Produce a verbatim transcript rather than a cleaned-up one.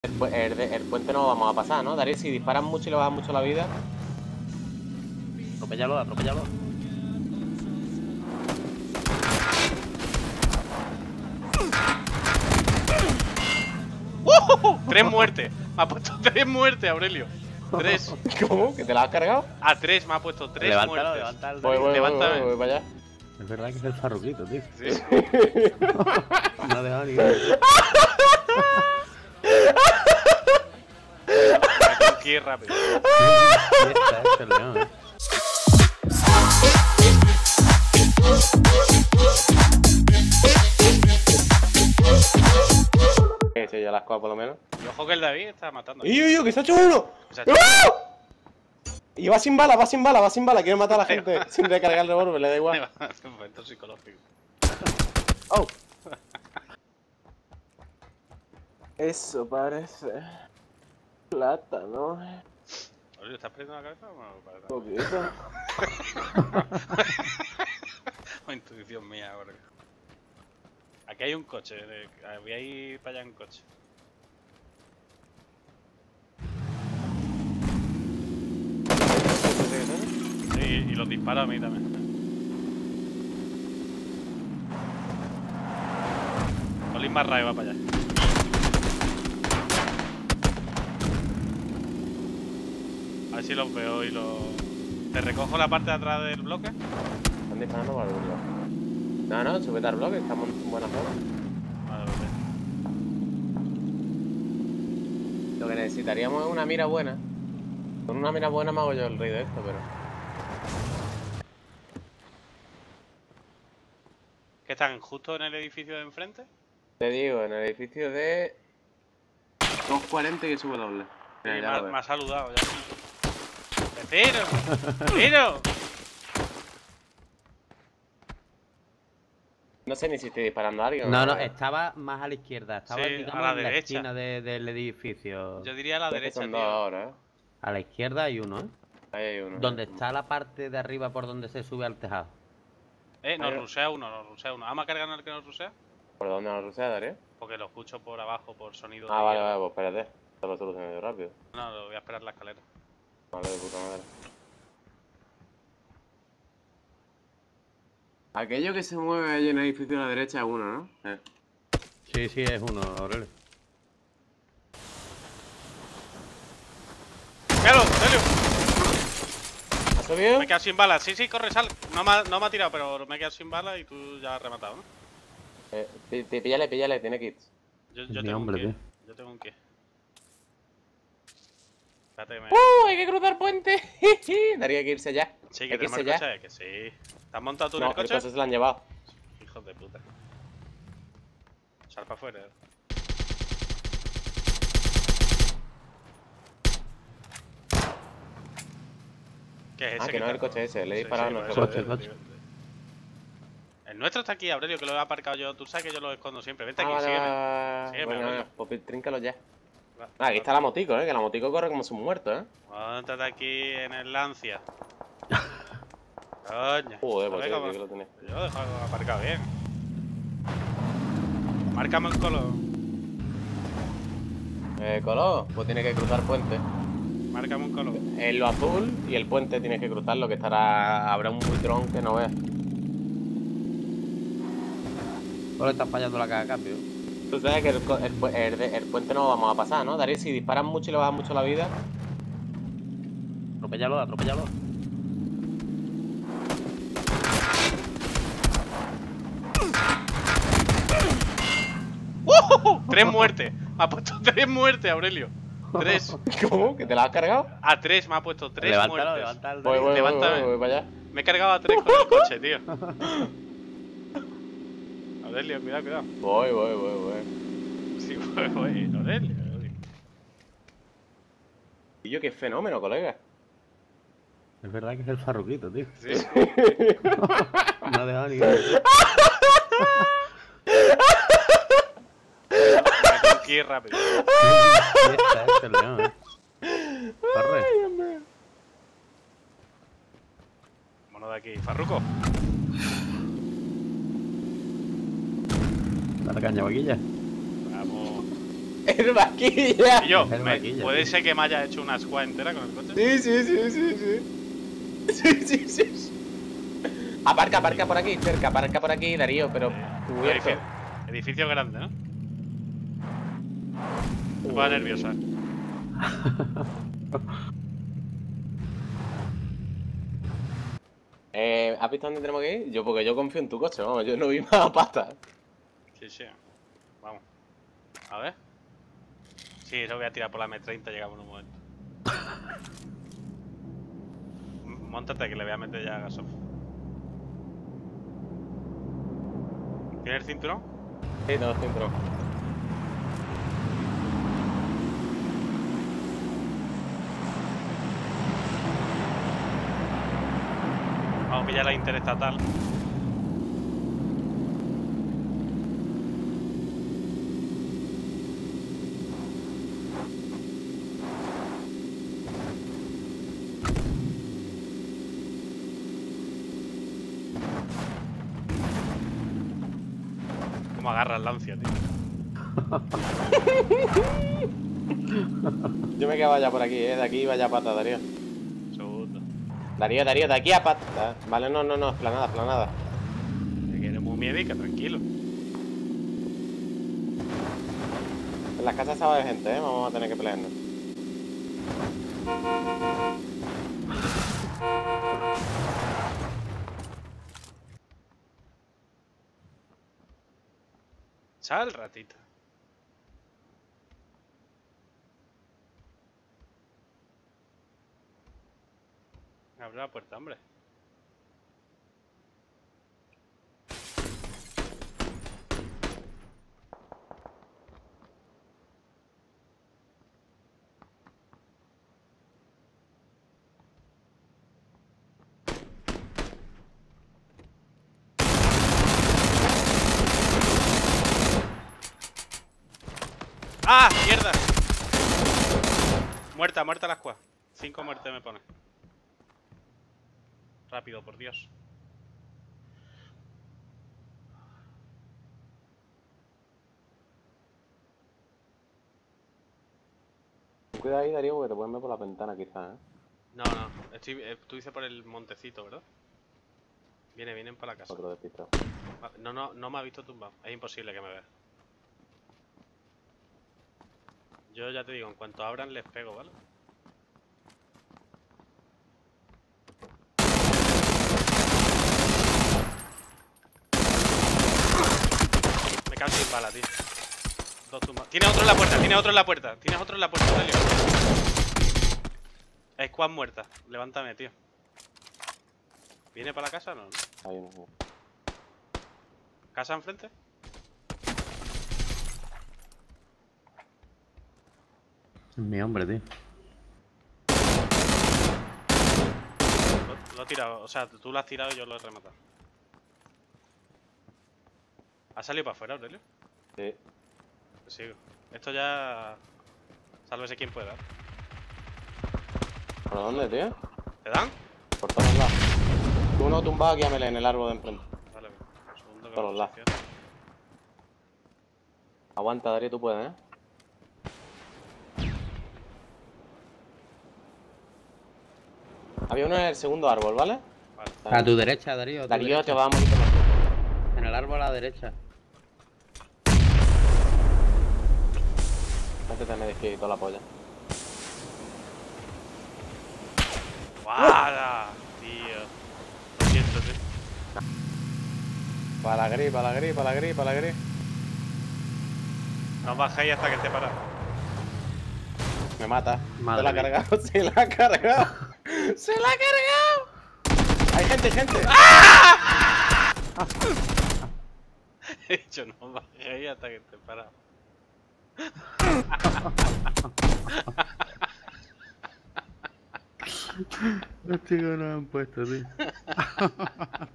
El, pu- el de- el puente no lo vamos a pasar, ¿no? Darío, si disparan mucho y le bajan mucho la vida. Atropéllalo, atropéllalo. ¡Uh! Tres muertes. Me ha puesto tres muertes, Aurelio. Tres. ¿Cómo? ¿Que te la has cargado? A tres me ha puesto tres Levántalo, muertes. levántalo. Voy, voy, voy, Levántame. voy, voy para allá. Es verdad que es el farruquito, tío. Sí, sí. No ha dejado ni uno. Me tengo que ir rápido. Fiesta, este león, eh. Que se ya las cosas por lo menos. Y ojo que el David está matando. ¡Y yo, yo, que se ha hecho uno! Se ha hecho- ¡Ah! Y va sin bala, va sin bala, va sin bala. Quiere matar a la gente sin recargar el revólver, le da igual. Un momento psicológico. Oh. Eso parece plata, ¿no? Aurelio, ¿estás perdiendo la cabeza o no? Para nada. Poquito. O intuición mía ahora. Aquí hay un coche. eh, Voy a ir para allá en coche. Sí, y los disparo a mí también. Colin Barra va para allá. A ver si los veo y los... ¿Te recojo la parte de atrás del bloque? Están disparando por algún lado. No, no, súbete al bloque, estamos en buena zona. Vale, vale. Lo que necesitaríamos es una mira buena. Con una mira buena me hago yo el rey de esto, pero... ¿Que están justo en el edificio de enfrente? Te digo, en el edificio de... dos cuarenta y sube doble. Sí, Mira, me, ya ha, lo ves. me ha saludado ya. ¡Vecino! ¡Vecino! No sé ni si estoy disparando a alguien. No, no, estaba más a la izquierda. Estaba, Sí, digamos, a la en la derecha. esquina de- del edificio. Yo diría a la Es que derecha, son dos tío. ahora, ¿eh? A la izquierda hay uno, ¿eh? Ahí hay uno. Donde está la parte de arriba por donde se sube al tejado. Eh, nos Ahí. rusea uno, nos rusea uno. ¿Vamos a cargar el que nos rusea? ¿Por dónde nos rusea, Darío? Porque lo escucho por abajo, por sonido. Ah, de vale, hierro. vale, pues espérate. Esto lo soluciono yo rápido. No, lo voy a esperar en la escalera. Vale, de puta madre. Aquello que se mueve ahí en el edificio a la derecha es uno, ¿no? Eh. Sí, sí, es uno, Aurelio. ¡Míralo, Aurelio! ¿Has subido? Me he quedado sin balas. Sí, sí, corre, sal. No me, ha- no me ha tirado, pero me he quedado sin balas y tú ya has rematado, ¿no? Eh, pi- pi- píllale, píllale, tiene kits. Yo, Es yo mi tengo hombre, un tío. qué. Yo tengo un qué. Espérate que me... ¡Uh! ¡Hay que cruzar puente! Daría que irse ya. Sí, hay que que tenemos el irse ya. coche. Que sí. ¿Te has montado tú en No, el el coche? coche se lo han llevado. Hijos de puta. Sal para afuera. ¿Qué es ese? Ah, que no es el está- coche ese, le he Sí, disparado sí, a por nuestro eso, coche. tío, Coche, tío. El nuestro está aquí, Aurelio, que lo he aparcado yo. Tú sabes que yo lo escondo siempre. Vente Ah, aquí, vale, sígueme. vale. Sígueme, Bueno, Aurelio. pues tríncalo ya. Va, Ah, aquí va. está la motico, ¿eh? Que la motico corre como un muerto, ¿eh? Móntate aquí en el Lancia. Coño. Joder, pues ¿Sabes tío, cómo? que lo tenés. Yo lo he dejado aparcado bien. Márcame el color. Eh, Coló, pues tiene que cruzar puente. Márcame un color. En lo azul y el puente tienes que cruzarlo, que estará. Habrá un buitrón que no veas. Solo está fallando la caja de cambio. Tú sabes que el, co- el pu- el de- el puente no lo vamos a pasar, ¿no? Darío, si disparan mucho y le bajan mucho la vida. Atropéllalo, atropéllalo. ¡Uh! Tres muertes. Me ha puesto tres muertes, Aurelio. Tres. ¿Cómo? ¿Que te la has cargado? A tres me ha puesto tres Levántalo, muertes. levántalo. Voy, voy, voy, Levántame. voy, voy para allá. Me he cargado a tres con el coche, tío. Aurelio, cuidado, cuidado. Voy, voy, voy, voy. Sí, voy, voy. Aurelio. Y yo, qué fenómeno, colega. Es verdad que es el farruquito, tío. Sí, sí. No ha dejado ni uno. Me tengo que ir rápido. Fiesta, este león, eh. Corre. Vámonos de aquí. Farruco. Dale caña, vaquilla. Vamos. El vaquilla. Y yo, Es el me- vaquilla, ¿puede tío. ser que me haya hecho una squad entera con el coche? Sí, sí, sí, sí, sí. Sí, sí, sí. Aparca, aparca por aquí, cerca, aparca por aquí, Darío, pero cubierto. Edificio, edificio grande, ¿no? Me pone nerviosa. Eh, ¿Has visto dónde tenemos que ir? Yo, porque yo confío en tu coche, vamos, yo no vi más pata. Sí, sí. Vamos. A ver. Sí, eso voy a tirar por la M treinta, llegamos en un momento. M- Móntate que le voy a meter ya gasof. ¿Tienes el cinturón? Sí, no, centro. Vamos a pillar la interestatal. ¿Cómo agarra el lancia, tío? Yo me quedo ya por aquí, eh, de aquí vaya pata, Darío. Segundo. Darío, Darío, de aquí a pata. Vale, no, no, no, esplanada, esplanada. Me quiere muy miedica, tranquilo. En las casas estaba de gente, eh, vamos a tener que pelearnos. Sal, ratita. Abre la puerta, hombre. ¡Ah! ¡Mierda! Muerta, muerta la squad. Cinco muertes me pone. Rápido, por Dios. Cuidado ahí, Darío, porque te pueden ver por la ventana quizás, eh. No, no. Estoy, eh, tú dices por el montecito, ¿verdad? Viene, vienen para la casa. Otro despistado. Ah, No, no, no me ha visto tumbado. Es imposible que me vea. Yo ya te digo, en cuanto abran les pego, ¿vale? Me cago sin bala, tío. Dos tumbas. Tiene otro en la puerta, tiene otro en la puerta. Tienes otro en la puerta, Delio. Squad muerta. Levántame, tío. ¿Viene para la casa o no? Ahí no. ¿Casa enfrente? Mi hombre, tío. Lo, lo he tirado, o sea, tú lo has tirado y yo lo he rematado. ¿Ha salido para afuera, Aurelio? Sí. Pues sigo. Esto ya... Sálvese quien pueda. ¿Por dónde, tío? ¿Te dan? Por todos lados. Uno tumbado aquí a Mele en el árbol de enfrente. Vale, un segundo que Todos me lados. posiciono. Aguanta, Darío, tú puedes, eh. Había uno en el segundo árbol, ¿vale? Vale. A tu derecha, Darío. a tu Darío, derecha. te va a morir por la... En el árbol a la derecha. Métete en el y toda la polla. ¡Guada! Tío. Lo siento, tío. Para la gris, para la gris, para la gris, para la gris. No os bajéis hasta que esté parado. Me mata. Madre se la ha mía. cargado, se la ha cargado. ¡Se la ha cargado! Hay gente, gente. He dicho, no os bajéis hasta que esté parado. Los chicos no han puesto, tío.